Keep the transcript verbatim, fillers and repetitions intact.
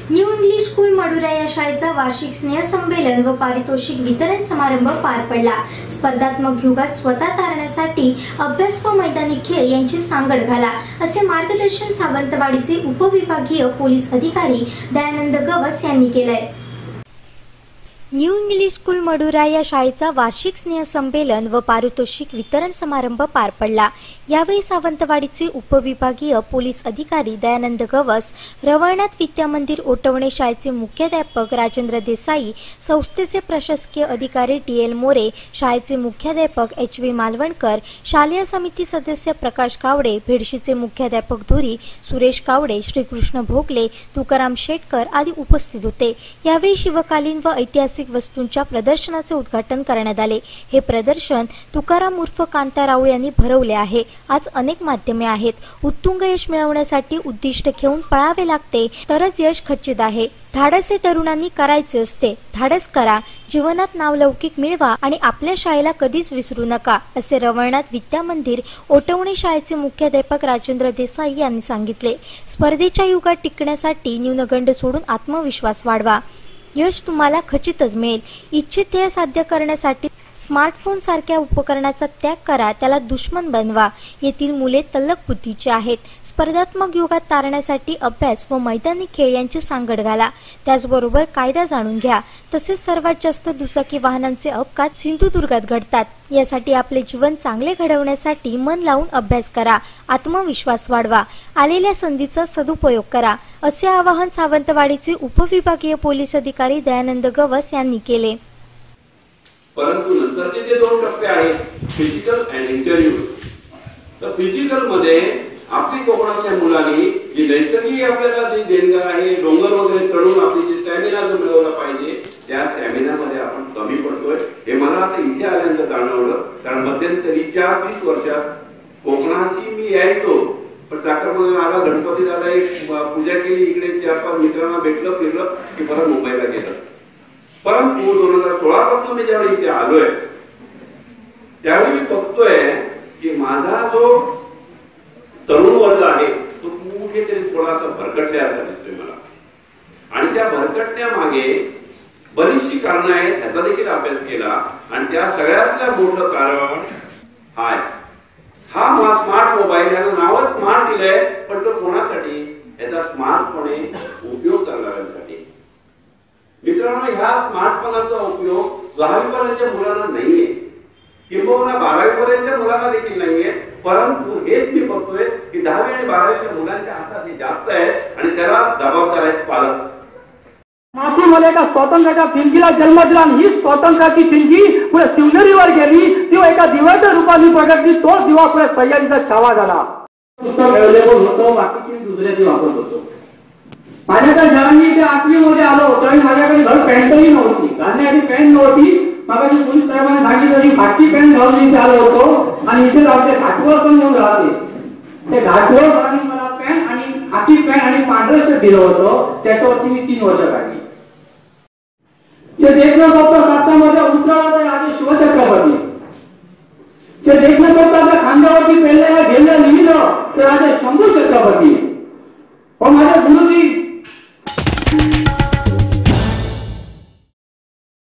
New English school मडुरा या शाळेचा वार्षिक स्नेहसंमेलन व पारितोषिक वितरण समारंभ पार पडला। स्पर्धात्मक युगात स्वतः तारण्यासाठी अभ्यास व मैदानी खेळ यांची सांगड घाला, असे मार्गदर्शन सावंतवाडीचे उपविभागीय पोलीस अधिकारी दयानंद गवस यांनी केले। न्यू इंग्लिश स्कूल मडुरा या शाळेचा वार्षिक स्नेहसंमेलन व पारितोषिक वितरण समारंभ पार पडला। यावेळी सावंतवाडीचे उपविभागीय पोलीस अधिकारी दयानंद गवस, रवळनाथ विद्यामंदिर ओटवणे शाळेचे मुख्याध्यापक राजेंद्र देसाई, संस्थेचे प्रशासकीय अधिकारी टी एल मोरे, शाळेचे मुख्याध्यापक एच व्ही मालवणकर, शालेय समिती सदस्य प्रकाश कावडे, भेडशीचे मुख्याध्यापक धुरी, सुरेश कावडे, श्रीकृष्ण भोगले, तुकाराम शेटकर आदी उपस्थित होते। यावेळी शिवकालीन व ऐतिहासिक वस्तूंच्या प्रदर्शनाचे उद्घाटन करण्यात आले। हे प्रदर्शन तुकाराम उर्फ कांता राऊळ यांनी भरवले आहे। आज अनेक माध्यमे आहेत, उत्तुंग यश मिळवण्यासाठी उद्दिष्ट घेऊन पळावे लागते तरच यश खचित आहे। धाडस हे तरुणांनी करायचे असते, धाडस करा, जीवनात नावलौकिक मिळवा आणि आपल्या शाळेला कधीच विसरू नका, असे रवळनाथ विद्यामंदिर ओटवणे शाळेचे मुख्याध्यापक राजेंद्र देसाई यांनी सांगितले। स्पर्धेच्या युगात टिकण्यासाठी न्यूनगंड सोडून आत्मविश्वास वाढवा, यश तुम्हाला खचितच मिळेल। इच्छित ध्येय साध्य करण्यासाठी स्मार्टफोन सारख्या उपकरणाचा त्याग करा, त्याला दुश्मन बनवा। येथील मुले तल्लख बुद्धीची आहेत। स्पर्धात्मक युगात तारण्यासाठी अभ्यास व मैदानी खेळ यांची सांगड घाला, त्याचबरोबर कायदा जाणून घ्या। तसेच सर्वात जास्त दुचाकी वाहनांचे अपघात सिंधुदुर्गात घडतात, यासाठी आपले जीवन चांगले घडवण्यासाठी मन लावून अभ्यास करा, आत्मविश्वास वाढवा, आलेल्या संधीचा सदुपयोग करा, असे आवाहन सावंतवाडीचे उपविभागीय पोलीस अधिकारी दयानंद गवस यांनी केले। परंतु नंतरचे जे दोन टप्पे आहेत, फिजिकल अँड इंटरव्ह्यू, तर फिजिकल मध्ये आपली कोकणाच्या मुलांनी जी नैसर्गिक आपल्याला जी देणगी आहे, डोंगर वगैरे चढून आपली जी स्टॅमिना जो मिळवला पाहिजे, त्या स्टॅमिना मध्ये आपण कमी पडतोय। हे मला आता इथे आल्यानंतर जाणवलं, कारण मध्यंतरीच्या वीस वर्षात कोकणाशी मी यायचो, पण चाकरमध्ये आला, गणपती झाला, एक पूजा केली, इकडे चार पाच मित्रांना भेटलं, फिरलं की परत मुंबईला गेलं। परंतु दोन हजार सोळा पासून मी ज्यावेळी इथे आलोय, त्यावेळी मी बघतोय की माझा जो तरुण वर्ग आहे तो कुठेतरी थोडासा भरकटल्यासारखा दिसतोय मला, आणि त्या भरकटण्यामागे बरीचशी कारणं आहेत, त्याचा देखील अभ्यास केला, आणि त्या सगळ्यातलं मोठं कारण हाय हा स्मार्ट मोबाईल, याचं नावच स्मार्ट दिलंय, पण तो कोणासाठी? याचा स्मार्टपणे उपयोग करणाऱ्यांसाठी। मित्रांनो, ह्या स्मार्टफोनचा उपयोग दहावी पर्यंतच्या मुलांना नाहीये, किंबहुना बारावी पर्यंतच्या मुलांना देखील नाहीये, परंतु हेच मी बघतोय की दहावी आणि बारावीच्या मुलांच्या हातात हे जास्त आहे, आणि त्याला जबाबदार आहेत पालक। मातीमध्ये एका स्वातंत्र्याच्या भिंतीला जन्म दिला, आणि ही स्वातंत्र्याची भिंती पुढे शिवनेरीवर गेली, ती एका दिव्याच्या रूपाने प्रगटली, तो दिवा पुढे सह्याद्रीचा छावा झाला। पुस्तक अवेलेबल होतं, बाकीची दुसऱ्याची वापरत होतो। माझ्याकडे जेव्हा मी ते आठवीमध्ये आलो त्यावेळी माझ्याकडे घर पॅन्टही नव्हती, घालण्याची पॅन्ट नव्हती। मग पोलीस साहेबांनी सांगितलं की फाटकी पॅन्ट घालून इथे आलो होतो, आणि इथे आमचे घाटवर पण येऊन राहते, ते घाटवर राहून मला पॅन्ट आणि खाकी पॅन्ट आणि पांढरं शर्ट दिलं होतं, त्याच्यावरती मी तीन वर्ष काढली। ते देखणं सोबत सातामध्ये उतरवलं राजे शिवछत्रपती, ते देखणं सोबत खांद्यावरती पेरलेल्या घेणं लिहिलं ते राजे शंभू छत्रपती। पण माझ्या गुरुजी